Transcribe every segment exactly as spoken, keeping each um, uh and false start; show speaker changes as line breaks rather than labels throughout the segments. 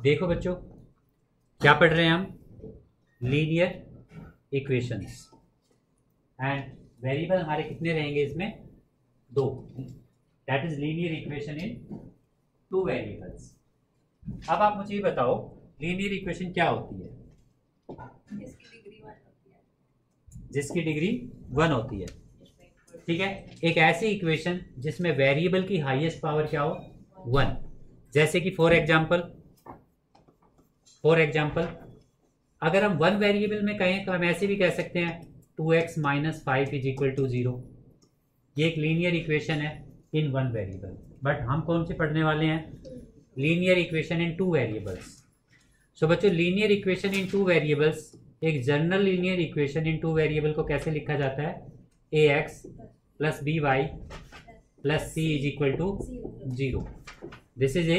देखो बच्चों, क्या पढ़ रहे हैं हम? Linear equations. एंड वेरिएबल हमारे कितने रहेंगे इसमें? दो। That is linear equation in two variables. अब आप मुझे ये बताओ, लीनियर इक्वेशन क्या होती है?
जिसकी डिग्री वन होती है।
जिसकी डिग्री वन होती है, ठीक है। एक ऐसी इक्वेशन जिसमें वेरिएबल की हाईएस्ट पावर क्या हो? वन। जैसे कि फॉर एग्जांपल फॉर एग्जांपल अगर हम वन वेरिएबल में कहें तो हम ऐसे भी कह सकते हैं two x minus five is equal to zero. ये एक लीनियर इक्वेशन है इन वन वेरिएबल। बट हम कौन से पढ़ने वाले हैं? Linear equation in two variables. So बच्चों, linear equation in two variables, एक general linear equation in two variable को कैसे लिखा जाता है? A x plus b y plus c is equal to zero. This is a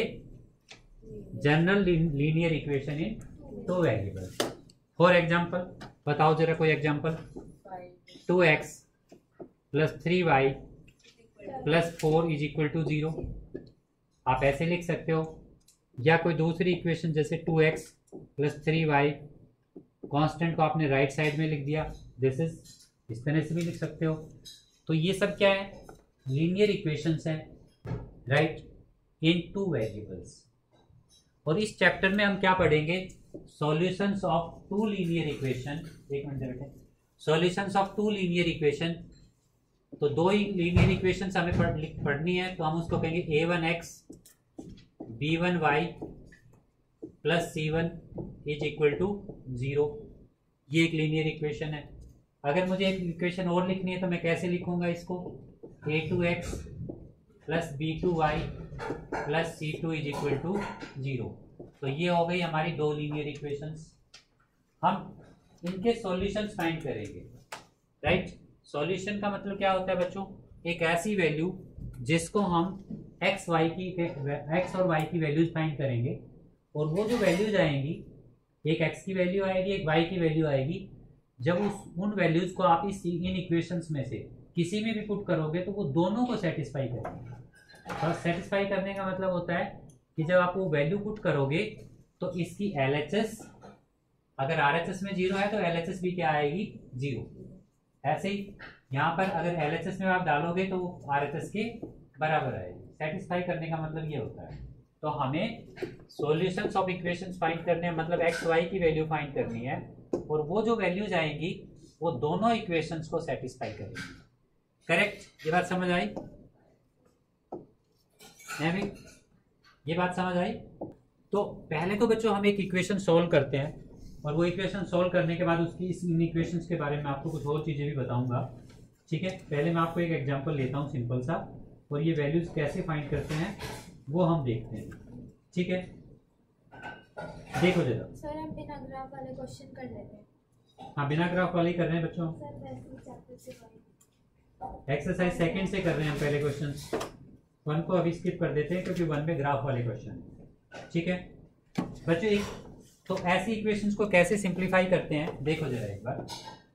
general linear equation in two variables. For example बताओ जरा कोई example. Two x plus three y plus four is equal to zero. आप ऐसे लिख सकते हो, या कोई दूसरी इक्वेशन जैसे two x plus three y, constant को आपने राइट साइड में लिख दिया, दिस इज, इस तरह से भी लिख सकते हो। तो ये सब क्या है? लीनियर इक्वेशंस हैं, राइट, इन टू वेरिएबल्स। और इस चैप्टर में हम क्या पढ़ेंगे? Solutions of two linear equation. एक मिनट बेटे, solutions of two linear equation. तो दो ही लीनियर इक्वेशंस हमें पढ़, पढ़नी है, तो हम उसको कहेंगे A one x B one y plus C one is equal to zero. ये एक लीनियर इक्वेशन है। अगर मुझे एक इक्वेशन और लिखनी है तो मैं कैसे लिखूंगा इसको? A two x plus B two y plus C two is equal to zero. तो ये हो गई हमारी दो लीनियर इक्वेशंस। हम इनके सॉल्यूशंस फाइंड करेंगे, राइट। सॉल्यूशन का मतलब क्या होता है बच्चों? एक ऐसी वैल्यू जिसको हम एक्स वाई की एक्स और वाई की वैल्यूज फाइंड करेंगे, और वो जो वैल्यूज आएंगी, एक एक्स की वैल्यू आएगी, एक वाई की वैल्यू आएगी। जब उस उन वैल्यूज को आप इस इन इक्वेशंस में से किसी में भी पुट करोगे तो वो दोनों को सेटिस्फाई करेंगे। और सेटिस्फाई करने का मतलब होता है कि जब आप वो वैल्यू पुट करोगे तो इसकी एल एच एस, अगर आर एच एस में जीरो है तो एल एच एस भी क्या आएगी? जीरो। ऐसे ही यहाँ पर अगर एल एच एस में आप डालोगे तो वो आर एच एस के बराबर आएगी। सेटिस्फाई करने का मतलब ये होता है। तो हमें सॉल्यूशंस ऑफ इक्वेशंस फाइंड करने हैं, मतलब एक्स वाई की वैल्यू फाइंड करनी है, और वो जो वैल्यूज आएंगी वो दोनों इक्वेशंस को सेटिस्फाई करेंगी। करेक्ट? ये बात समझ आई? नहीं, ये बात समझ आई? तो पहले तो बच्चों हम एक इक्वेशन सॉल्व करते हैं, और वो इक्वेशन सॉल्व करने के बाद उसकी इस इन इक्वेशंस के बारे में आपको कुछ और चीज़ें भी बताऊंगा, ठीक है। पहले मैं आपको एक एग्जांपल लेता हूँ सिंपल सा, और ये वैल्यूज कैसे फाइंड करते हैं वो हम देखते हैं, ठीक है। देखो जरा
सर, हम बिना ग्राफ वाले क्वेश्चन कर लेते हैं।
हाँ, बिना ग्राफ वाले कर रहे हैं बच्चों।
सर वैसे चैप्टर से
एक्सरसाइज सेकंड से कर रहे हैं हम पहले क्वेश्चन। वन को अभी स्किप कर देते हैं क्योंकि वन में ग्राफ वाले क्वेश्चन, ठीक है बच्चों। एक तो ऐसी इक्वेशंस को कैसे सिंप्लीफाई करते हैं देखो जरा एक बार।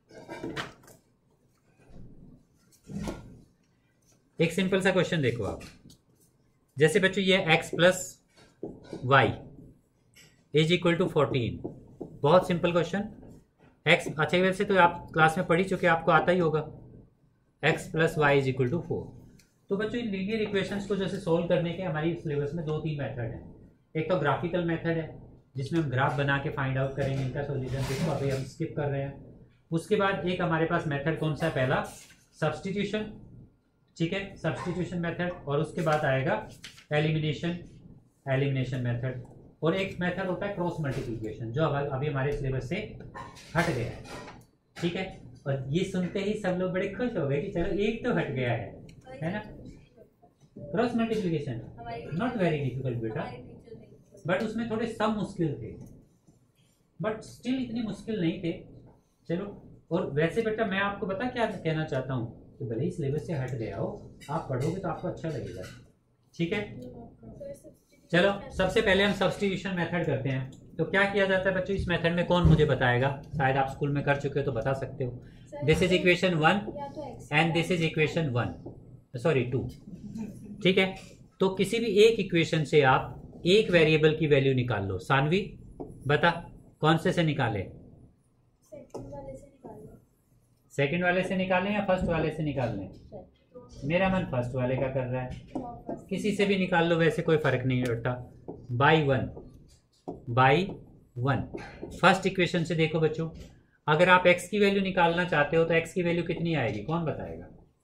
एक सिंपल सा क्वेश्चन देखो आप, जैसे बच्चों ये x plus y is equal to fourteen. बहुत सिंपल क्वेश्चन। x, अच्छा वैसे तो आप क्लास में पढ़ ही चुके, आपको आता ही होगा। x plus y is equal to four. तो बच्चों इन लीनियर इक्वेशंस को जैसे सोल्व करने के हमारी सिलेबस में दो तीन मेथड हैं। एक तो ग्राफिकल मेथड है जिसमें हम ग्राफ बना के फाइंड आउट करेंगे इनका सॉल्यूशन, जिसको अभी हम स्किप कर रहे हैं। उसके बाद एक हमारे पास मेथड कौन सा है? पहला सब्सटीट्यूशन, ठीक है, सब्सटीट्यूशन मेथड। और उसके बाद आएगा एलिमिनेशन एलिमिनेशन मेथड। और एक मेथड होता है क्रॉस मल्टीप्लिकेशन, जो अभी हमारे सिलेबस से हट गया है, ठीक है। और ये सुनते ही सब लोग बड़े खुश हो गए कि चलो एक तो हट गया है, है ना। Cross multiplication not very difficult बेटा, बट उसमें थोड़े सम मुश्किल थे, बट स्टिल इतने मुश्किल नहीं थे। चलो, और वैसे बेटा मैं आपको पता क्या कहना चाहता हूँ कि भले ही सिलेबस से हट गया हो, आप पढ़ोगे तो आपको अच्छा लगेगा, ठीक है। चलो, सबसे पहले हम सब्स्टिट्यूशन मेथड करते हैं। तो क्या किया जाता है बच्चों इस मेथड में? कौन मुझे बताएगा? शायद आप स्कूल में कर चुके हो तो बता सकते हो। This is equation one and this is equation one, sorry two, ठीक है। तो किसी भी एक इक्वेशन से आप एक वेरिएबल की वैल्यू निकाल लो। सानवी बता कौन से से निकाले?
सेकंड वाले से निकालो।
सेकंड वाले से निकालें या फर्स्ट वाले से निकाल लें? मेरा मन फर्स्ट वाले का कर रहा है, किसी से भी निकाल लो, वैसे कोई फर्क नहीं पड़ता। By one by one first equation से देखो बच्चों, अगर आप x की वैल्यू निकालना चाहते हो तो x की वैल्यू कितनी आएगी, कौन बताएगा?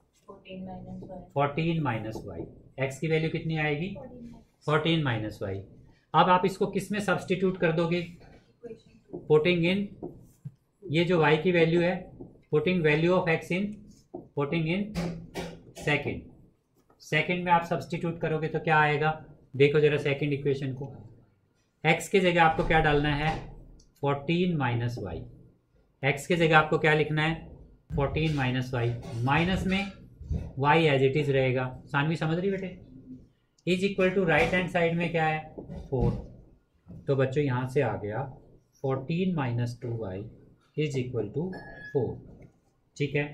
Fourteen minus y. एक्स की वैल्यू कितनी आएगी? Fourteen minus y. अब आप इसको किस में सब्सटीट्यूट कर दोगे? पुटिंग इन, ये जो y की वैल्यू है, putting value of x in, putting in second. Second में आप सब्सटीट्यूट करोगे तो क्या आएगा? देखो जरा सेकंड इक्वेशन को, x की जगह आपको क्या डालना है? Fourteen minus y. एक्स की जगह आपको क्या लिखना है? Fourteen minus y. माइनस में y एज इट इज रहेगा। सानवी समझ रही बेटे? Is equal to right hand side में क्या है? फोर। तो बच्चों यहां से आ गया fourteen minus two y is equal to four. ठीक है,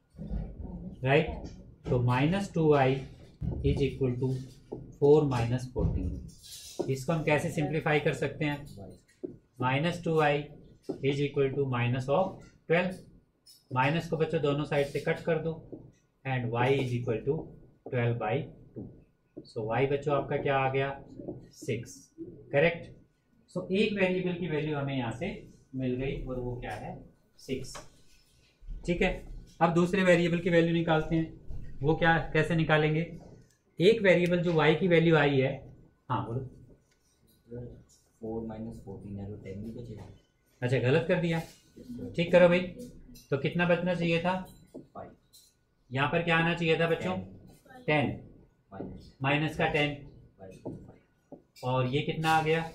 राइट। तो minus two y is equal to four minus fourteen. इसको हम कैसे सिंप्लीफाई कर सकते हैं? Minus two y is equal to minus of twelve. Minus को बच्चों दोनों साइड से कट कर दो and y is equal to twelve by two. So y बच्चों आपका क्या आ गया? सिक्स। करेक्ट। सो एक वेरिएबल की वैल्यू हमें यहाँ से मिल गई और वो क्या है? सिक्स। ठीक है, अब दूसरे वेरिएबल की वैल्यू निकालते हैं। वो क्या, कैसे निकालेंगे? एक वेरिएबल जो y की वैल्यू आई है, हाँ बोलो।
फोर माइनस फोर्टीन है तो टेन भी बचेगा।
अच्छा गलत कर दिया, ठीक करो भाई। तो कितना बचना चाहिए था?
फाइव।
यहाँ पर क्या आना चाहिए था बच्चों? टेन।
माइनस
माइनस का टेन, और ये कितना आ गया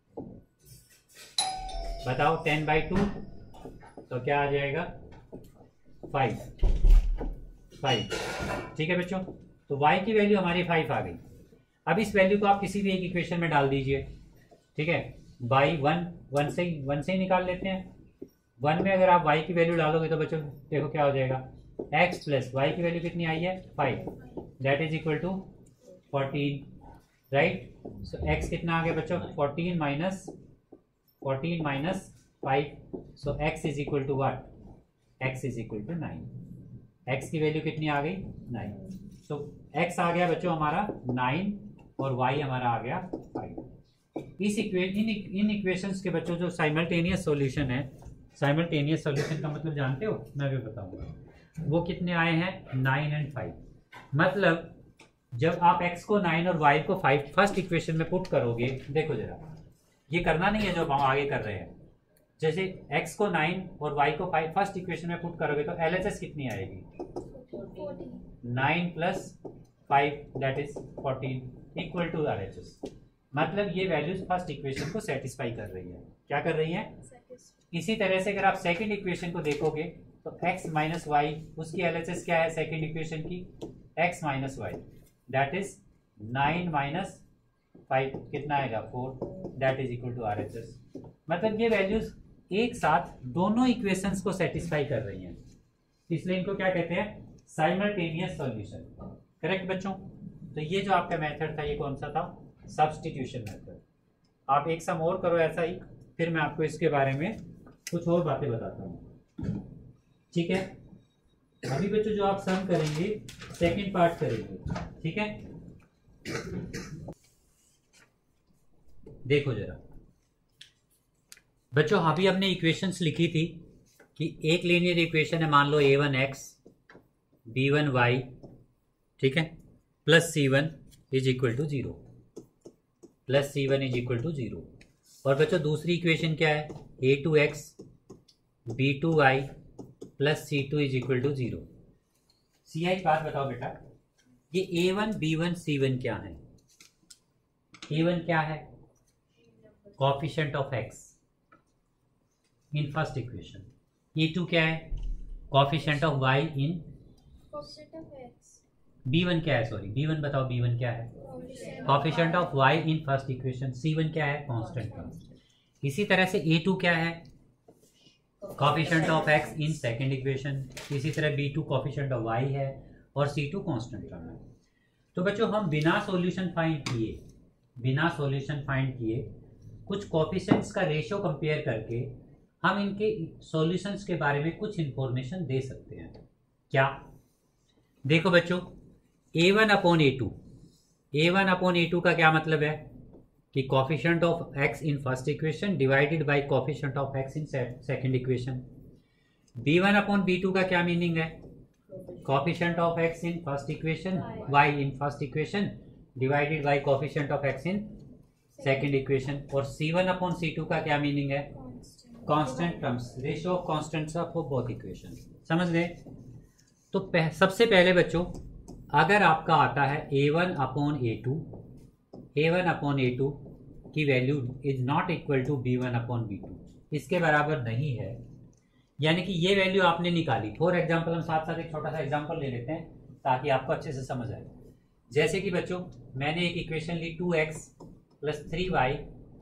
बताओ? टेन बाई टू, तो क्या आ जाएगा? फाइव। फाइव। ठीक है बच्चों, तो y की वैल्यू हमारी फाइव आ गई। अब इस वैल्यू को आप किसी भी एक इक्वेशन में डाल दीजिए। ठीक है, बाई वन, वन से ही वन से ही निकाल लेते हैं। वन में अगर आप y की वैल्यू डालोगे तो बच्चों देखो क्या हो जाएगा? x प्लस वाई की वैल्यू कितनी आई है? Five, that is equal to fourteen, right. So x कितना आ गया बच्चों? Fourteen minus fourteen minus five. So x is equal to what? x is equal to nine. x की वैल्यू कितनी आ गई? नाइन। तो x आ गया बच्चों हमारा नाइन और y हमारा आ गया फाइव। इस इक्वे इन इन इक्वेशंस के बच्चों जो साइमल्टेनियस सॉल्यूशन है, साइमल्टेनियस सॉल्यूशन का मतलब जानते हो? मैं भी बताऊंगा। वो कितने आए हैं? Nine and five. मतलब जब आप x को नाइन और y को फाइव फर्स्ट इक्वेशन में पुट करोगे, देखो जरा, ये करना नहीं है जो हम आगे कर रहे हैं। जैसे x को नाइन और y को फाइव फर्स्ट इक्वेशन में पुट करोगे तो एल एच एस कितनी आएगी? Nine plus five that is fourteen equal to R H S. मतलब ये वैल्यूज फर्स्ट इक्वेशन को सेटिस्फाई कर रही है। क्या कर रही है? इसी तरह से अगर आप सेकंड इक्वेशन को देखोगे तो x माइनस वाई, उसकी एल एच एस क्या है सेकंड इक्वेशन की? x minus y, that is nine minus five, कितना आएगा? Four, that is equal to R H S. मतलब ये वैल्यूज एक साथ दोनों इक्वेशंस को सेटिस्फाई कर रही हैं, इसलिए इनको क्या कहते हैं? Simultaneous solution. करेक्ट बच्चों? तो ये जो आपका मेथड था ये कौन सा था? Substitution method. आप एक सम और करो ऐसा ही, फिर मैं आपको इसके बारे में कुछ और बातें बताता हूँ। ठीक है, अभी बच्चों जो आप सम करेंगे सेकंड पार्ट करेंगे। ठीक है, देखो जरा बच्चों, अभी हमने इक्वेशंस लिखी थी कि एक लीनियर इक्वेशन है, मान लो A one x B one y, ठीक है, plus C one is equal to zero, plus C one is equal to zero. और बच्चों दूसरी इक्वेशन क्या है? A two x B two y plus C two is equal to zero. सी आई बात बताओ बेटा, ये A one B one C one क्या है? ए वन क्या है? Coefficient of x in first equation. A two क्या है? Coefficient of y in B one क्या है? सॉरी बी वन बताओ, बी वन क्या है? Coefficient of y in first equation. C one क्या है? Constant term. इसी तरह से ए टू क्या है? Coefficient of x in second equation. इसी तरह B two coefficient of y है और सी टू कांस्टेंट टर्म है। तो बच्चों हम बिना सॉल्यूशन फाइंड किए बिना सॉल्यूशन फाइंड किए कुछ कोफिशिएंट्स का रेशियो कंपेयर करके हम इनके सॉल्यूशंस के बारे में कुछ इंफॉर्मेशन दे सकते हैं। क्या? देखो बच्चों, A one upon A two, A one upon A two का क्या मतलब है कि coefficient of x in first equation divided by coefficient of x in second equation. B one upon B two का क्या मीनिंग है? Coefficient of x in first equation y in first equation divided by coefficient of x in second equation. और C one upon C two का क्या meaning है? Constant terms, ratio of constants of both equation. समझ गए? तो पह, सबसे पहले बच्चों, अगर आपका आता है A one upon A two, A one upon A two की value is not equal to B one upon B two, इसके बराबर नहीं है, यानी कि ये वैल्यू आपने निकाली। फॉर एग्जाम्पल हम साथ साथ एक छोटा सा एग्जाम्पल ले लेते हैं ताकि आपको अच्छे से समझ आए। जैसे कि बच्चों, मैंने एक इक्वेशन ली two x plus three y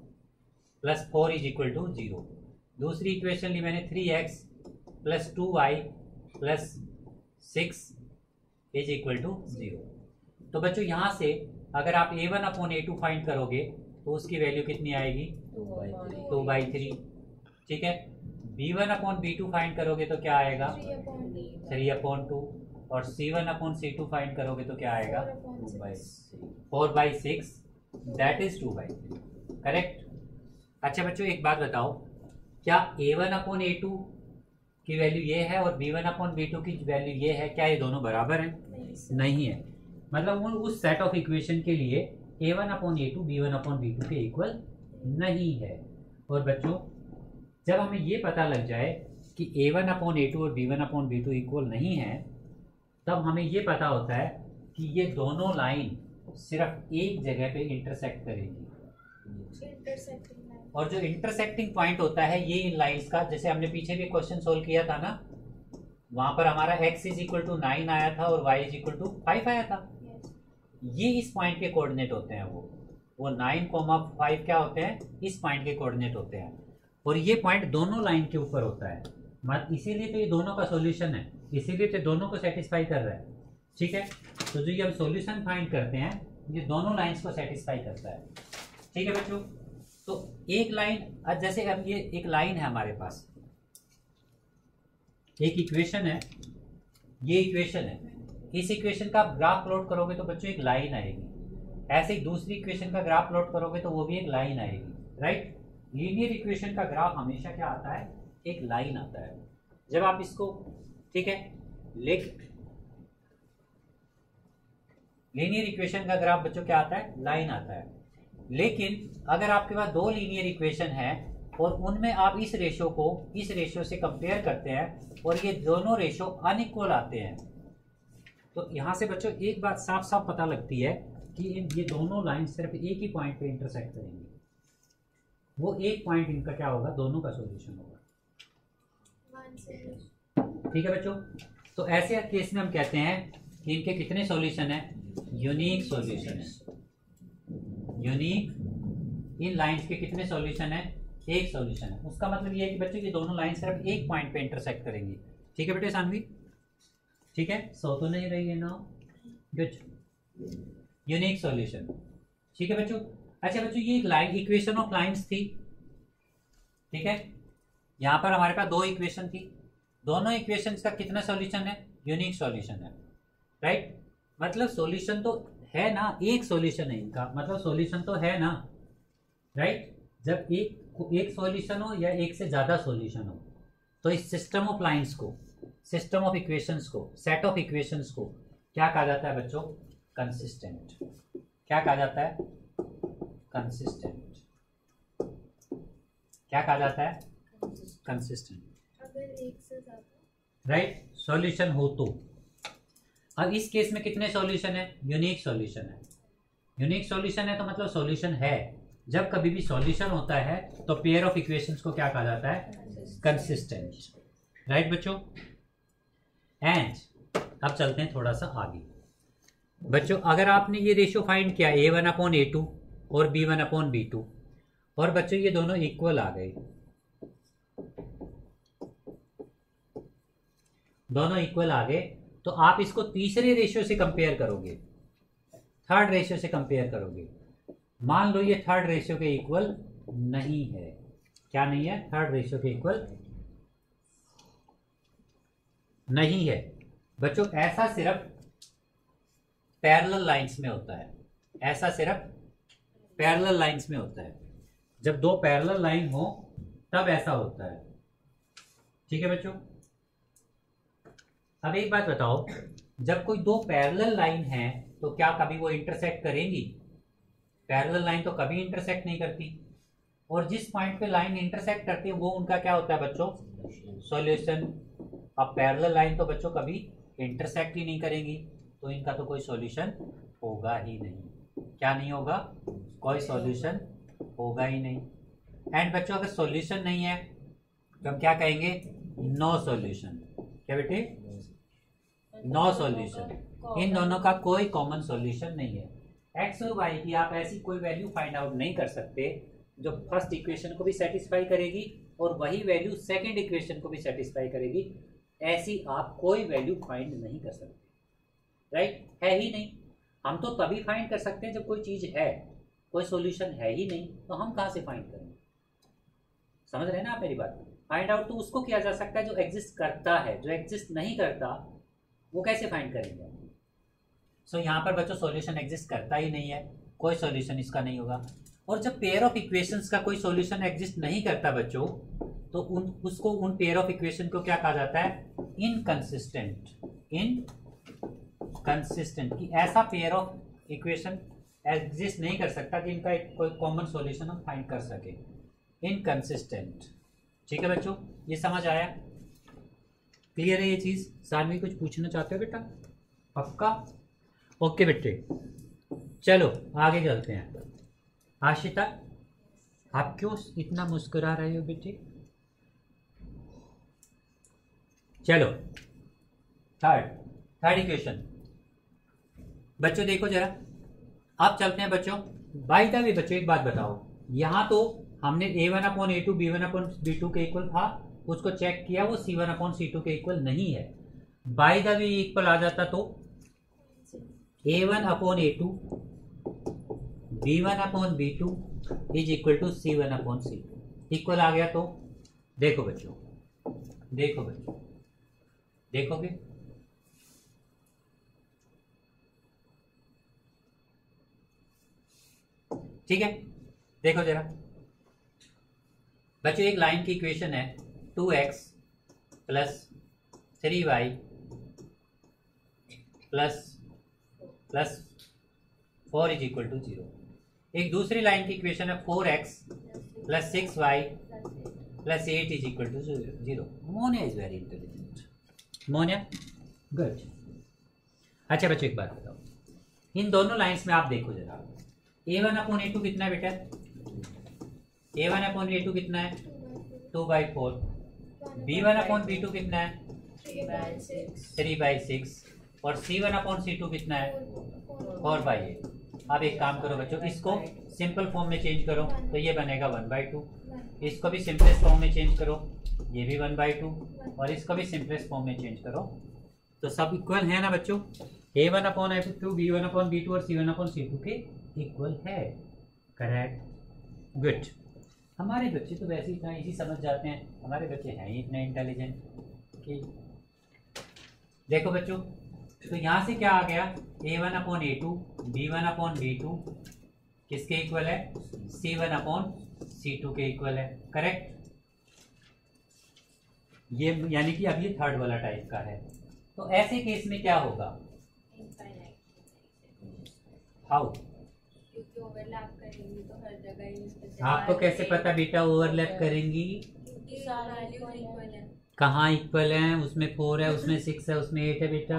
plus four is equal to zero. दूसरी इक्वेशन ली मैंने three x plus two y plus six is equal to zero. तो बच्चों यहाँ से अगर आप A one upon A two find करोगे तो उसकी वैल्यू कितनी आएगी? Two by three. ठीक है। B one upon B two find करोगे तो क्या आएगा? Three upon two. और C one upon C two find करोगे तो क्या आएगा?
Two by
four by six, that is two by three. Correct. अच्छा बच्चों, एक बात बताओ, क्या A one upon A two की वैल्यू ये है और B one upon B two की वैल्यू ये है? क्या ये दोनों बराबर हैं?
नहीं,
नहीं है। मतलब उन उस सेट ऑफ इक्वेशन के लिए A one upon A two B one upon B two के इक्वल नहीं है। और बच्चों, जब हमें ये पता लग जाए कि A one upon A two और B one upon B two equal नहीं है, तब हमें ये पता होता है कि ये दोनों लाइन सिर्फ एक जगह पे इंटरसेक्ट करेगी।
Intersecting line.
और जो इंटरसेक्टिंग पॉइंट होता है ये इन लाइंस का, जैसे हमने पीछे भी क्वेश्चन सोल्व किया था ना, वहां पर हमारा x is equal to nine आया था और y is equal to five आया था। ये इस पॉइंट के कोऑर्डिनेट होते हैं। वो वो नाइन कोमा फाइव क्या होते हैं? इस पॉइंट के कोऑर्डिनेट होते हैं। और ये पॉइंट दोनों लाइन के ऊपर होता है, मत इसीलिए तो ये दोनों का सॉल्यूशन है, इसीलिए तो दोनों को सेटिस्फाई कर रहा है। ठीक है। तो जो ये हम सॉल्यूशन फाइंड करते हैं ये दोनों लाइंस को सेटिस्फाई करता है। ठीक है बच्चों। तो एक लाइन, जैसे अब ये एक लाइन है हमारे पास, एक इक्वेशन है, ये इक्वेशन है, इस इक्वेशन का ग्राफ प्लॉट करोगे तो बच्चों एक लाइन आएगी। ऐसे ही दूसरी इक्वेशन का ग्राफ प्लॉट करोगे तो वो भी एक लाइन आएगी। राइट। लीनियर इक्वेशन का ग्राफ हमेशा क्या आता है? एक लाइन आता है। जब आप इसको, ठीक है, लिख लीनियर इक्वेशन का ग्राफ बच्चों क्या आता है? लाइन आता है। लेकिन अगर आपके पास दो लीनियर इक्वेशन है और उनमें आप इस रेशियो को इस रेशियो से कंपेयर करते हैं और ये दोनों रेशियो अनइक्वल आते हैं, तो यहाँ से बच्चों एक बात साफ साफ पता लगती है कि इन ये दोनों लाइन सिर्फ एक ही पॉइंट पे इंटरसेक्ट करेंगी। वो एक पॉइंट इनका क्या होगा? दोनों का सॉल्यूशन होगा। ठीक है बच्चों। तो ऐसे केस में हम कहते हैं कि इनके कितने सॉल्यूशन है? यूनिक सॉल्यूशन है। यूनिक, इन लाइंस के कितने सॉल्यूशन है? एक सॉल्यूशन है। उसका मतलब ये है कि बच्चों ये दोनों लाइन सिर्फ एक पॉइंट पे इंटरसेक्ट करेंगी। ठीक है बेटे सानवी? ठीक है। सो तो नहीं रही है ना? गुड। Unique solution. ठीक है बच्चों। अच्छा बच्चों, ये लाइन इक्वेशन ऑफ लाइंस थी। ठीक है। यहाँ पर हमारे पास दो इक्वेशन थी, दोनों इक्वेशंस का कितना सॉल्यूशन है? यूनिक सॉल्यूशन है। राइट। मतलब सॉल्यूशन तो है ना, एक सॉल्यूशन है इनका, मतलब सॉल्यूशन तो है ना। राइट। जब एक एक सॉल्यूशन हो या एक से ज्यादा सॉल्यूशन हो तो इस सिस्टम ऑफ लाइंस को, सिस्टम ऑफ इक्वेशंस को, सेट ऑफ इक्वेशंस को क्या कहा जाता है बच्चों? कंसिस्टेंट। क्या कहा जाता है? कंसिस्टेंट। क्या कहा जाता है? कंसिस्टेंट।
अगर एक से ज्यादा,
राइट, सॉल्यूशन हो तो। अब इस केस में कितने सॉल्यूशन है? यूनिक सॉल्यूशन है। यूनिक सॉल्यूशन है तो मतलब सॉल्यूशन है। जब कभी भी सॉल्यूशन होता है तो पेयर ऑफ इक्वेशंस को क्या कहा जाता है? कंसिस्टेंट। राइट बच्चों। एंड अब चलते हैं थोड़ा सा आगे। बच्चों अगर आपने ये रेशियो फाइंड किया A one upon A two और B one upon B two, और बच्चों ये दोनों इक्वल आ गए, दोनों इक्वल आ गए, तो आप इसको तीसरे रेशियो से कंपेयर करोगे, थर्ड रेशियो से कंपेयर करोगे। मान लो ये थर्ड रेशियो के इक्वल नहीं है। क्या नहीं है? थर्ड रेशियो के इक्वल नहीं है बच्चों। ऐसा सिर्फ पैरेलल लाइंस में होता है, ऐसा सिर्फ पैरेलल लाइंस में होता है। जब दो पैरेलल लाइन हो तब ऐसा होता है। ठीक है बच्चों। अब एक बात बताओ, जब कोई दो पैरेलल लाइन है तो क्या कभी वो इंटरसेक्ट करेंगी? पैरेलल लाइन तो कभी इंटरसेक्ट नहीं करती। और जिस पॉइंट पे लाइन इंटरसेक्ट करती है वो उनका क्या होता है बच्चों? सॉल्यूशन। अब पैरेलल लाइन तो बच्चों कभी इंटरसेक्ट ही नहीं करेंगी, तो इनका तो कोई सॉल्यूशन होगा ही नहीं। क्या नहीं होगा? कोई सॉल्यूशन होगा ही नहीं। एंड बच्चों अगर सॉल्यूशन नहीं है तो हम क्या कहेंगे? No solution. क्या बेटे? No solution. इन दोनों का कोई कॉमन सॉल्यूशन नहीं है। एक्स और वाई की आप ऐसी कोई वैल्यू फाइंड आउट नहीं कर सकते जो फर्स्ट इक्वेशन को भी सेटिस्फाई करेगी और वही वैल्यू सेकंड इक्वेशन को भी सेटिस्फाई करेगी। ऐसी आप कोई वैल्यू फाइंड नहीं कर सकते, राइट? है ही नहीं। हम तो तभी फाइंड कर सकते हैं जब कोई चीज है, कोई सॉल्यूशन है ही नहीं तो हम कहां से फाइंड करेंगे? समझ रहे हैं ना आप मेरी बात? फाइंड आउट तो उसको किया जा सकता है जो एग्जिस्ट करता है, जो एग्जिस्ट नहीं करता वो कैसे फाइंड करेंगे? सो so, यहाँ पर बच्चों सॉल्यूशन एग्जिस्ट करता ही नहीं है, कोई सॉल्यूशन इसका नहीं होगा। और जब पेयर ऑफ इक्वेशंस का कोई सॉल्यूशन एग्जिस्ट नहीं करता बच्चों, तो उन उसको उन पेयर ऑफ इक्वेशन को क्या कहा जाता है? इनकंसिस्टेंट। इनकंसिस्टेंट कि ऐसा पेयर ऑफ इक्वेशन एग्जिस्ट नहीं कर सकता कि इनका एक कोई कॉमन सॉल्यूशन हम फाइंड कर सके। इनकंसिस्टेंट। ठीक है बच्चों, ये समझ आया? क्लियर है ये चीज? सानवी कुछ पूछना चाहते हो बेटा? पक्का? ओके बेटे, चलो आगे चलते हैं। आशिता, आप क्यों इतना मुस्कुरा रहे हो बेटे? चलो थर्ड थर्ड इक्वेशन बच्चों देखो जरा। अब चलते हैं बच्चों। बाय द वे बच्चों एक बात बताओ, यहाँ तो हमने A one upon A two B one upon B two के इक्वल था, उसको चेक किया, वो C one upon C two के इक्वल नहीं है। बाय द वे इक्वल आ जाता तो A one upon A two B one upon B two is equal to C one upon C two. Equal आ गया तो देखो बच्चों, देखो बच्चों, देखोगे ठीक है? देखो जरा बच्चों, एक लाइन की इक्वेशन है two x plus three y plus plus four is equal to zero. एक दूसरी लाइन की इक्वेशन है four x plus six y plus eight is equal to zero. Monia is very intelligent. Monia good. अच्छा बच्चों एक बात बताओ, इन दोनों लाइंस में आप देखो जरा, A one upon A two कितना है बेटा? A one upon A two कितना है? Two by four. B one upon B two कितना है? Three by six. और C one upon C two कितना है? Four by eight. अब एक काम करो बच्चों, इसको सिंपल फॉर्म में चेंज करो तो ये बनेगा वन बाई टू। इसको भी सिंपलेस्ट फॉर्म में चेंज करो, ये भी वन बाई टू। और इसको भी सिंपलेस्ट फॉर्म में चेंज करो तो सब इक्वल है ना बच्चों? A one upon A two, B one upon B two और C one upon C two के इक्वल है। Correct, good. हमारे बच्चे तो वैसे इतना इजी समझ जाते हैं, हमारे बच्चे हैं ही इतने इंटेलिजेंट कि देखो बच्चों, तो यहाँ से क्या आ गया? A one upon A two B one upon B two किसके इक्वल है? C one upon C two के इक्वल है। करेक्ट? ये यानी कि अब ये थर्ड वाला टाइप का है। तो ऐसे केस में क्या होगा? हाउ?
ओवरलैप करेंगी तो हर जगह।
आपको कैसे पता बेटा ओवरलैप करेंगी? कहाँ इक्वल है? उसमें फोर है, उसमें सिक्स है, उसमें एट है बेटा।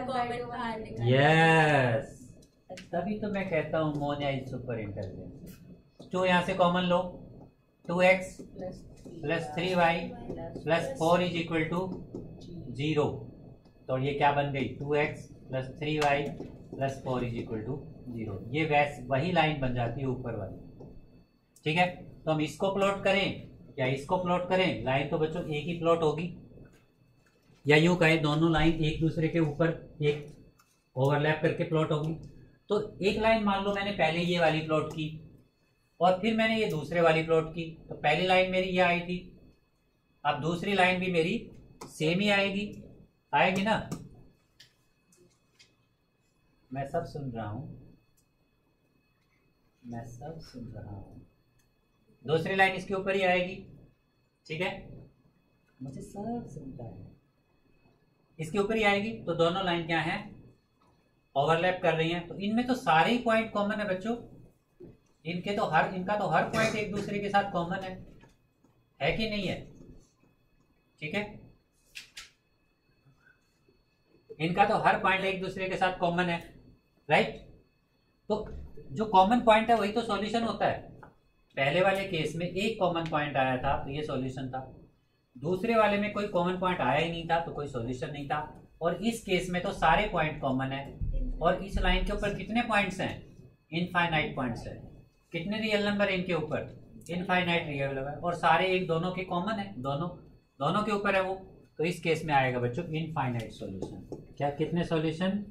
यस, तभी तो मैं कहता हूँ Moniya is super intelligent. Two यहाँ से कॉमन लो, two x plus three y plus four is equal to zero. तो ये क्या बन गई? Two x plus three y plus four is equal to zero. ये वैस वही लाइन बन जाती है ऊपर वाली। ठीक है? तो हम इसको प्लॉट करें या इसको प्लॉट करें, लाइन तो बच्चों एक ही प्लॉट होगी। या यूं कहे दोनों लाइन एक दूसरे के ऊपर एक ओवरलैप करके प्लॉट होगी। तो एक लाइन मान लो मैंने पहले ये वाली प्लॉट की, और फिर मैंने ये दूसरे वाली प्लॉट की, तो पहली लाइन मेरी ये आई थी, अब दूसरी लाइन भी मेरी सेम ही आएगी, आएगी ना? मैं सब सुन रहा हूं, मैं सब सुन रहा हूं। दूसरी लाइन इसके ऊपर ही आएगी, ठीक है, मुझे सब सुनता है, इसके ऊपर ही आएगी। तो दोनों लाइन क्या है, ओवरलैप कर रही हैं। तो इनमें तो सारे ही पॉइंट कॉमन है बच्चों, इनके तो हर इनका तो हर पॉइंट एक दूसरे के साथ कॉमन है, है कि नहीं है? ठीक है, इनका तो हर पॉइंट एक दूसरे के साथ कॉमन है, राइट? तो जो कॉमन पॉइंट है वही तो सॉल्यूशन होता है। पहले वाले केस में एक कॉमन पॉइंट आया था तो ये सॉल्यूशन था, दूसरे वाले में कोई कॉमन पॉइंट आया ही नहीं था तो कोई सॉल्यूशन नहीं था, और इस केस में तो सारे पॉइंट कॉमन है। और इस लाइन के ऊपर कितने पॉइंट्स हैं? इनफाइनाइट पॉइंट्स है। कितने रियल नंबर है इनके ऊपर? इनफाइनाइट रियल नंबर, और सारे एक दोनों के कॉमन है, दोनों दोनों के ऊपर है वो। तो इस केस में आएगा बच्चों इनफाइनाइट सॉल्यूशन। क्या कितने सॉल्यूशन?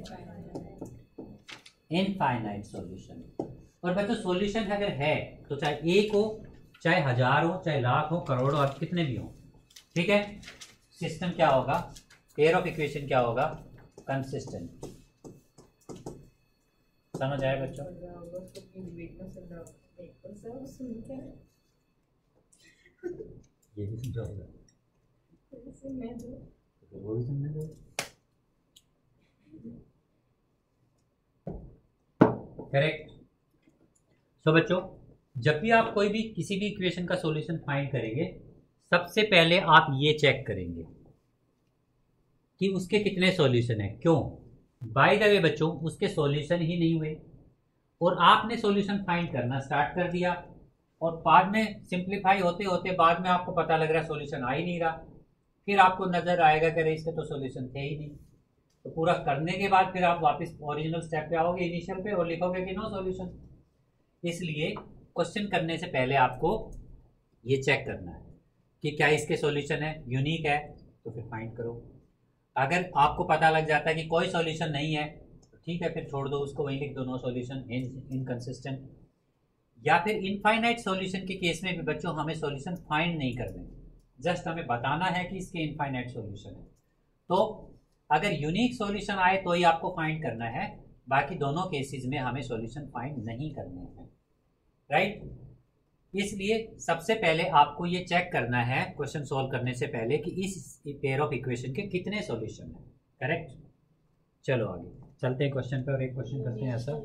Infinite solution. और बच्चों सॉल्यूशन अगर है तो चाहे एक हो, चाहे हजार हो, चाहे लाख हो, करोड़ हो, कितने भी हो, ठीक है, सिस्टम क्या होगा, पेयर ऑफ इक्वेशन क्या होगा, कंसिस्टेंट। समझ आया बच्चों? ये भी समझाओगे? वो भी समझने दो। करेक्ट। सो बच्चों, जब भी आप कोई भी किसी भी इक्वेशन का सॉल्यूशन फाइंड करेंगे, सबसे पहले आप ये चेक करेंगे कि उसके कितने सॉल्यूशन है। क्यों? बाय द वे बच्चों, उसके सॉल्यूशन ही नहीं हुए और आपने सॉल्यूशन फाइंड करना स्टार्ट कर दिया, और बाद में सिंप्लीफाई होते होते बाद में आपको पता लग रहा है सॉल्यूशन आ ही नहीं रहा, फिर आपको नजर आएगा कि इसके तो सॉल्यूशन थे ही नहीं। तो पूरा करने के बाद फिर आप वापस ओरिजिनल स्टेप पे आओगे, इनिशियल पे, और लिखोगे कि नो सॉल्यूशन। इसलिए क्वेश्चन करने से पहले आपको ये चेक करना है कि क्या इसके सॉल्यूशन है, यूनिक है, तो फिर फाइंड करो। अगर आपको पता लग जाता है कि कोई सॉल्यूशन नहीं है तो ठीक है, फिर छोड़ दो उसको, वहीं लिख दो नो सॉल्यूशन, इनकंसिस्टेंट। या फिर इनफाइनाइट सॉल्यूशन के केस में भी बच्चों हमें सॉल्यूशन फाइंड नहीं करने, जस्ट हमें बताना है कि इसके इनफाइनाइट सॉल्यूशन है। तो अगर यूनिक सॉल्यूशन आए तो ही आपको फाइंड करना है, बाकी दोनों केसेस में हमें सॉल्यूशन फाइंड नहीं करने हैं, राइट? इसलिए सबसे पहले आपको ये चेक करना है क्वेश्चन सॉल्व करने से पहले कि इस पेयर ऑफ इक्वेशन के कितने सॉल्यूशन हैं, करेक्ट? चलो आगे चलते हैं क्वेश्चन पे और एक क्वेश्चन करते हैं ऐसा।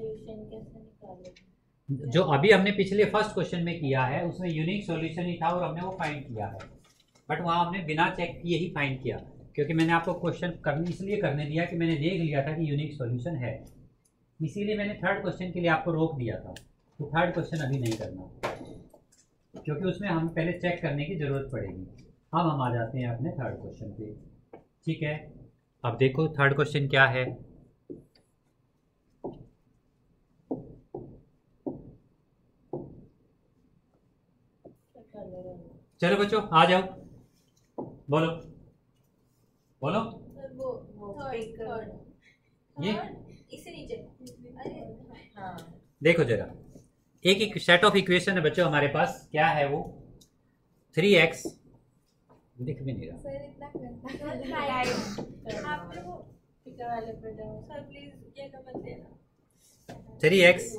जो अभी हमने पिछले फर्स्ट क्वेश्चन में किया है उसमें यूनिक सॉल्यूशन ही था और हमने वो फाइंड किया है, बट वहाँ हमने बिना चेक किए ही फाइंड किया, क्योंकि मैंने आपको क्वेश्चन करने इसलिए करने दिया कि मैंने देख लिया था कि यूनिक सॉल्यूशन है, इसीलिए मैंने थर्ड क्वेश्चन के लिए आपको रोक दिया था। तो थर्ड क्वेश्चन अभी नहीं करना, क्योंकि उसमें हम पहले चेक करने की ज़रूरत पड़ेगी। अब हम आ जाते हैं अपने थर्ड क्वेश्चन पे, ठीक है? अब देखो थर्ड क्वेश्चन क्या है। चलो बच्चों आ जाओ, बोलो बोलो।
वो वो
ये
इससे नीचे। अरे हाँ,
देखो जरा, एक एक सेट ऑफ इक्वेशन है बच्चों हमारे पास, क्या है वो, थ्री एक्स, दिख भी नहीं रहा
सर इतना करना आप लोग पिक्चर वाले पे जाओ सर, प्लीज ये तो मत देना।
थ्री एक्स,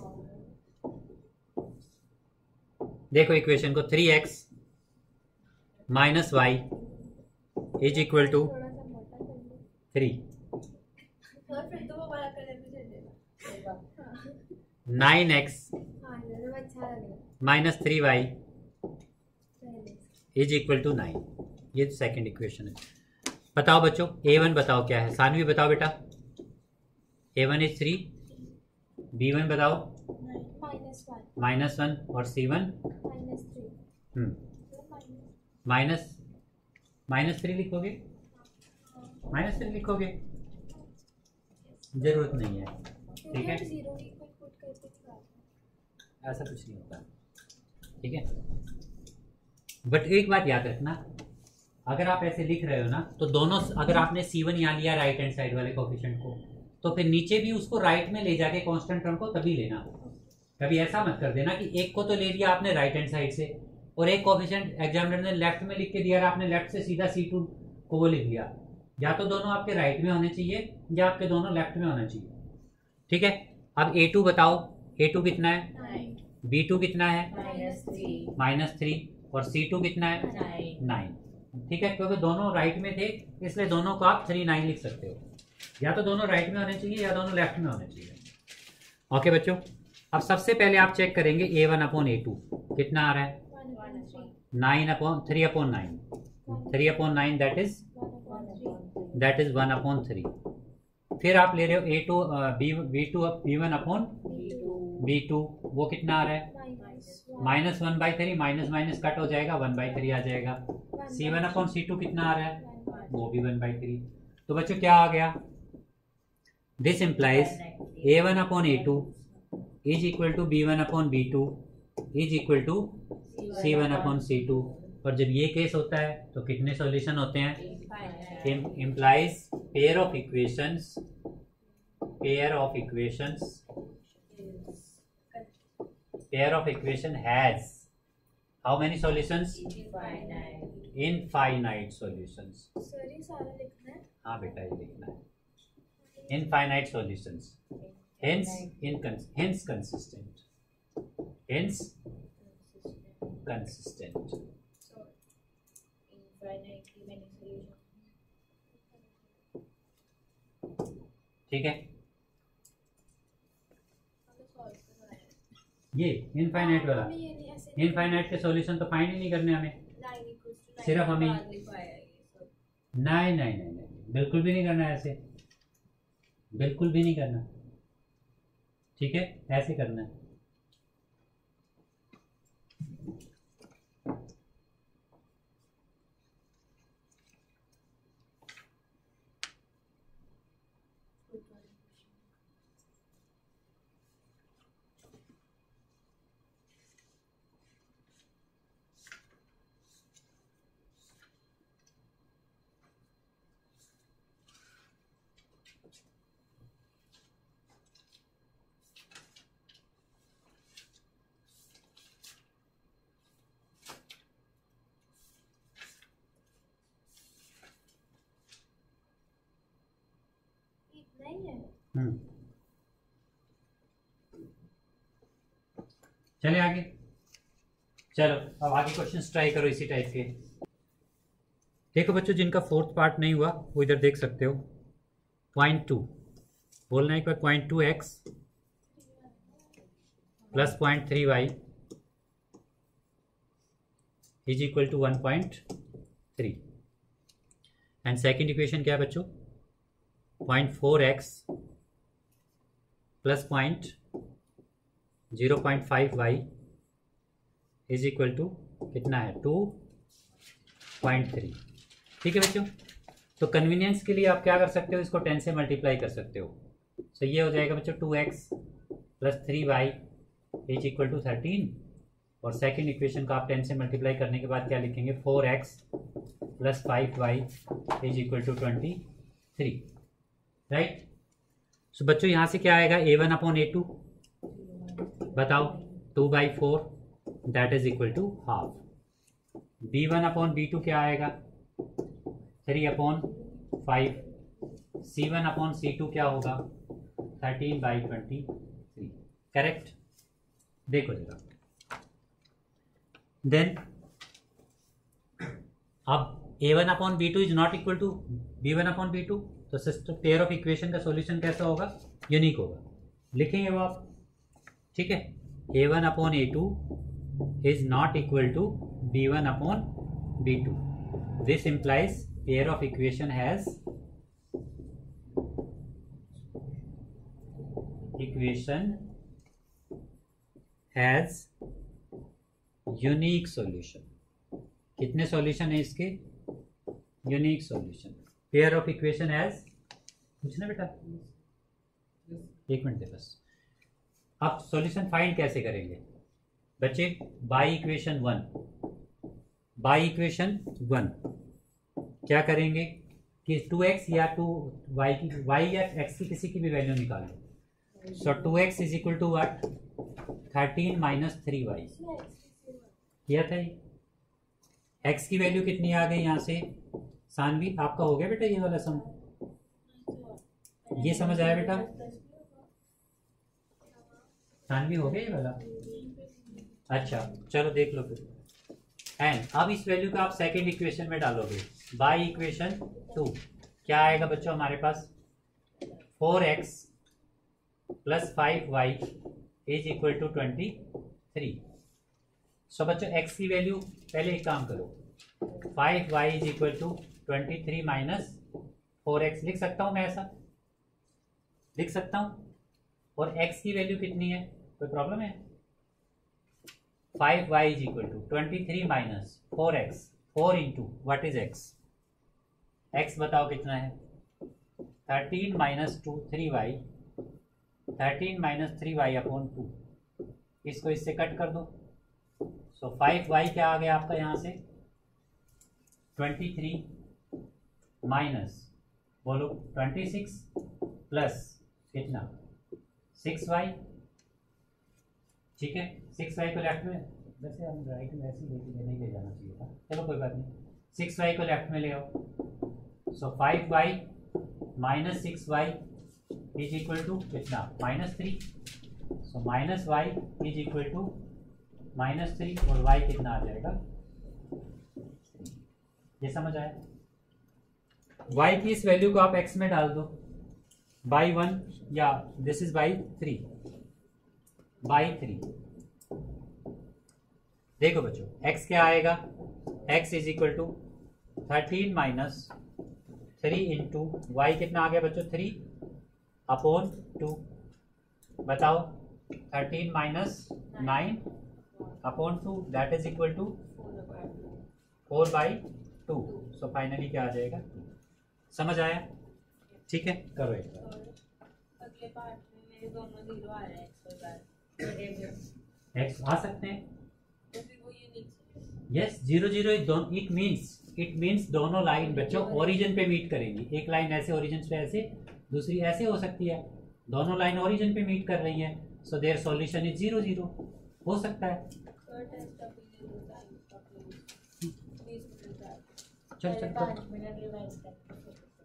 देखो इक्वेशन को, three x minus y is equal to
थोड़ा सा मोटा कर लो
थ्री,
और फिर तो वो वाला कलर भी चल जाएगा।
नाइन एक्स
हाँ ये तो अच्छा लग रहा
माइनस थ्री वाई
है।
इज इक्वल टू नाइन, ये सेकेंड इक्वेशन है। बताओ बच्चों ए वन बताओ क्या है, सानवी बताओ बेटा। A one is three, B one बताओ
माइनस वन
माइनस वन, और C one
minus three
hmm minus minus three लिखोगे, माइनस थ्री लिखोगे, जरूरत नहीं है, ठीक है?
जीरो ही कुछ पुट करके दिखा।
ऐसा कुछ नहीं होता, ठीक है? बट एक बात याद रखना, अगर आप ऐसे लिख रहे हो ना तो दोनों, अगर आपने सी वन यहाँ लिया राइट हैंड साइड वाले कोफिशिएंट को, तो फिर नीचे भी उसको राइट में ले जाके कांस्टेंट टर्म को तभी लेना, कभी ऐसा मत कर देना कि एक को तो ले लिया आपने राइट हैंड साइड से और एक कोफिशिएंट एग्जामिनर ने लेफ्ट में लिख के दिया और आपने लेफ्ट से सीधा सी टू को वो लिख दिया। या तो दोनों आपके राइट में होने चाहिए या आपके दोनों लेफ्ट में होना चाहिए। ठीक है, अब ए टू बताओ, ए टू कितना है, बी टू कितना है माइनस थ्री और सी टू कितना है नाइन। ठीक है, क्योंकि दोनों राइट में थे इसलिए दोनों को आप थ्री नाइन लिख सकते हो। या तो दोनों राइट में होने चाहिए या दोनों लेफ्ट में होने चाहिए। ओके बच्चों, अब सबसे पहले आप चेक करेंगे A one upon A two कितना आ रहा है, nine upon three upon nine, three upon nine that is that is one upon three. फिर आप ले रहे हो A two B B two B one upon B two, वो कितना आ रहा है minus one by three, minus minus cut हो जाएगा वन बाई थ्री आ जाएगा। C one upon C two कितना आ रहा है, वो भी वन बाई थ्री। तो बच्चों क्या आ गया, this implies A one upon A two is equal to B one upon B two is equal to C one upon C two. और जब ये केस होता है तो कितने सॉल्यूशन होते हैं, implies pair of equations, pair of equations pair of equation has how many solutions, infinite solutions।
Sir ये सारा लिखना है?
हाँ बेटा ये लिखना है, infinite solutions, hence incons hence consistent, hence consistent।
So infinitely many solutions।
ठीक है,
हमें solve करना है।
ये इनफाइनाइट वाला,
हमें ये नहीं ऐसे नहीं-
इनफाइनाइट के सॉल्यूशन तो फाइंड ही नहीं करने हमें,
Nine equals to nine
सिर्फ
के
हमें-
बाद लिखवाया ये सब।
नहीं नहीं नहीं नहीं बिल्कुल भी नहीं करना ऐसे, बिल्कुल भी नहीं करना। ठीक है, ऐसे करना है।
इतना ही है।
हम्म, चले आगे। चलो अब आगे क्वेश्चन ट्राई करो इसी टाइप के। देखो बच्चों, जिनका फोर्थ पार्ट नहीं हुआ वो इधर देख सकते हो। पॉइंट टू बोलना है एक बार, point two x plus point three y is equal to one point three. And second equation क्या है बच्चों, point four x plus point zero point five y is equal to कितना है, टू पॉइंट थ्री। ठीक है बच्चों, तो convenience के लिए आप क्या कर सकते हो, इसको टेन से मल्टीप्लाई कर सकते हो। तो ये हो जाएगा बच्चों two x plus three y is equal to thirteen. और सेकेंड इक्वेशन को आप टेन से मल्टीप्लाई करने के बाद क्या लिखेंगे, four x plus five y is equal to twenty three. Right, so बच्चों यहाँ से क्या आएगा, A one upon A two बताओ, two by four that is equal to half. B one upon B two क्या आएगा, three upon five. C one upon C two क्या होगा, thirteen by twenty three. Correct, देखो जरा। Then अब A one upon B two is not equal to B one upon B two, तो system pair of equation का solution कैसा होगा, unique होगा। लिखेंगे वो आप, ठीक है। A one upon A two is not equal to B one upon B two. This implies pair of equation has equation has unique solution। कितने सॉल्यूशन है इसके, unique solution. Pair of equation has, पूछना बेटा एक minute दे बस। अब solution find कैसे करेंगे बच्चे, by equation one, by equation one क्या करेंगे कि टू एक्स या टू वाई की, वाई या एक्स की किसी की भी वैल्यू निकाल लो। So two x is equal to what, thirteen minus three y किया था ये। एक्स की वैल्यू कितनी आ गई यहाँ से सानवी, आपका हो गया बेटा ये वाला सम, ये समझ आया बेटा सानवी, हो गया ये वाला। अच्छा चलो देख लो फिर। एंड अब इस वैल्यू को आप सेकंड इक्वेशन में डालोगे, बाई इक्वेशन टू क्या आएगा बच्चों हमारे पास, four x plus five y is equal to twenty three. So बच्चों एक्स की वैल्यू पहले एक काम करो, five y is equal to twenty three minus four x लिख सकता हूँ मैं, ऐसा लिख सकता हूँ। और एक्स की वैल्यू कितनी है, कोई प्रॉब्लम है, five y is equal to twenty three minus four x, four into what is x, x बताओ कितना है, thirteen minus two three y, thirteen minus three y upon two, इसको इससे कट कर दो। सो फाइव वाई क्या आ गया आपका यहाँ से, ट्वेंटी थ्री माइनस बोलो ट्वेंटी सिक्स प्लस कितना सिक्स वाई, ठीक है। सिक्स वाई को लेफ्ट में, वैसे हम राइट में ऐसे ही लेके नहीं ले जाना चाहिए था, चलो कोई बात नहीं, सिक्स वाई को लेफ्ट में ले आओ। So five y minus six y is equal to कितना, minus three. So minus y is equal to minus three और वाई कितना आ जाएगा, ये समझ आया। वाई की इस वैल्यू को आप एक्स में डाल दो, बाई वन या this is by three, by three. देखो बच्चों x क्या आएगा, x is equal to thirteen minus three into y कितना आ गया बच्चों, थ्री अपॉन टू, बताओ thirteen minus nine upon two that is equal to four by two. So finally क्या आ जाएगा, समझ आया, ठीक है करो एक बार।
अगले पार्ट में मेरे दोनों जीरो आ रहे हैं एक्स और
एक्स आ सकते हैं,
तो फिर वो ये नहीं,
yes zero zero it means it means दोनों लाइन बच्चों ओरिजिन पे मीट करेंगी, एक लाइन ऐसे ओरिजिन पे ऐसे, दूसरी ऐसे हो सकती है, दोनों लाइन ओरिजिन पे मीट कर रही है, so their solution is zero zero, हो सकता है। चल चल
पाँच मिनट रिवाइज कर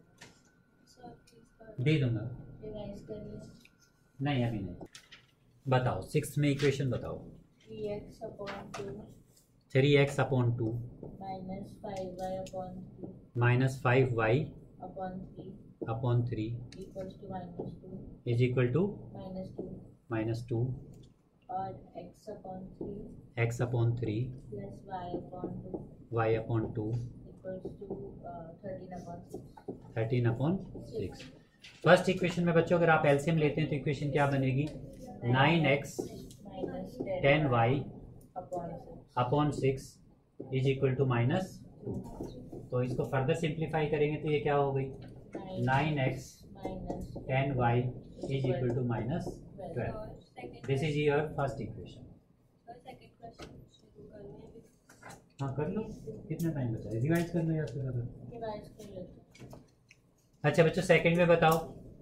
दे दूंगा,
रिवाइज करिए।
नहीं अभी नहीं, बताओ सिक्स में इक्वेशन बताओ,
three x upon two
three x upon two
minus five y upon three
minus five y
upon three
upon three
equals to minus two
is equal to
minus two
minus two
और x upon three
x upon three
plus y upon two
y upon two
equals to thirteen upon six
thirteen upon six. First equation में बच्चों अगर आप LCM लेते हैं तो equation क्या बनेगी, nine x
minus
ten y
upon six
upon six is equal to minus two. तो इसको फर्दर सिंप्लीफाई करेंगे तो ये क्या हो गई, nine x
minus
ten y is equal to minus twelve. This is your first equation.
Second question शुरू करने हैं,
हाँ कर लो, कितना टाइम बचा है, रिवाइज कर लो या फिर अगर,
रिवाइज कर लेते हैं।
अच्छा बच्चों सेकंड में बताओ,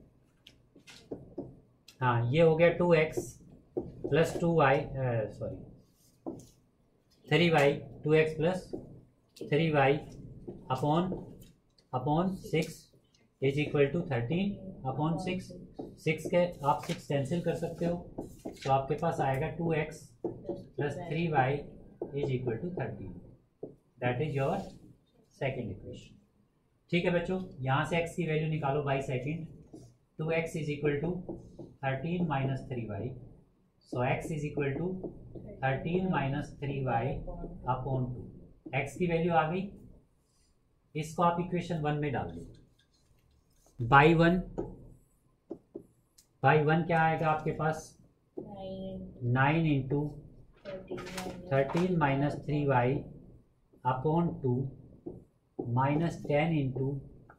हाँ ये हो गया two x plus two y sorry three y, two x plus three y upon upon six is equal to thirteen upon six. Six के आप सिक्स कैंसिल कर सकते हो, तो आपके पास आएगा two x plus three y is equal to thirteen, that is your second equation. ठीक है बच्चों, यहाँ से x की वैल्यू निकालो by second, two x is equal to thirteen minus three y, so x is equal to thirteen minus three y upon two. X की value आ गई, इसको आप इक्वेशन वन में डाल दो, बाई वन बाई वन क्या आएगा आपके पास, nine into thirteen minus three y upon two minus ten into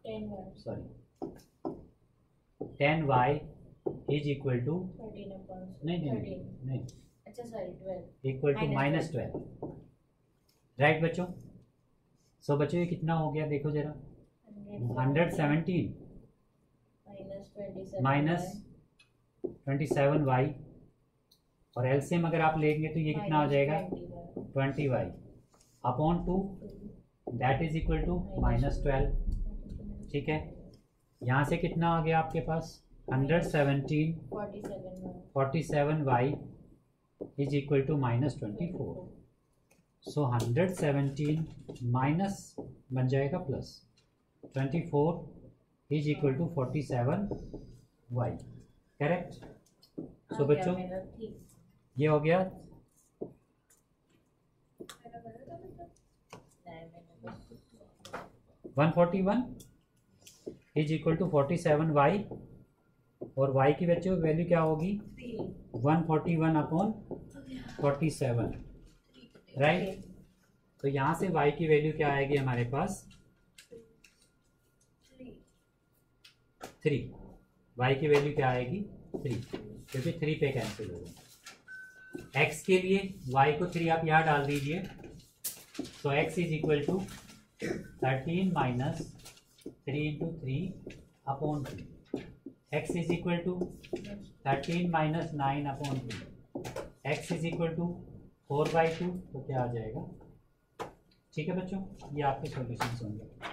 sorry ten y is equal to नहीं नहीं नहीं, नहीं
अच्छा sorry twelve
equal to minus twelve, right बच्चों। सो बच्चों ये कितना हो गया देखो जरा, hundred seventeen
minus twenty seven
minus twenty seven y और एलसीएम अगर आप लेंगे तो ये कितना हो जाएगा twenty y upon two that is equal to minus twelve. ठीक है, यहाँ से कितना आ गया आपके पास hundred seventeen forty seven y is equal to minus twenty four. So hundred seventeen minus बन जाएगा plus twenty four is equal to forty seven y. Correct. So बच्चों ये हो गया one forty one is equal to forty seven y और y की बच्चों value क्या होगी one forty one upon forty seven. Right. तो यहाँ से y की वैल्यू क्या आएगी हमारे पास थ्री। y की वैल्यू क्या आएगी थ्री, क्योंकि थ्री पे कैंसिल होगा। x के लिए y को थ्री आप यहाँ डाल दीजिए। So x is equal to thirteen minus three into three upon two. X is equal to thirteen minus nine upon two. X is equal to four by two, तो क्या आ जाएगा। ठीक है बच्चों, ये आपके सॉल्यूशंस होंगे।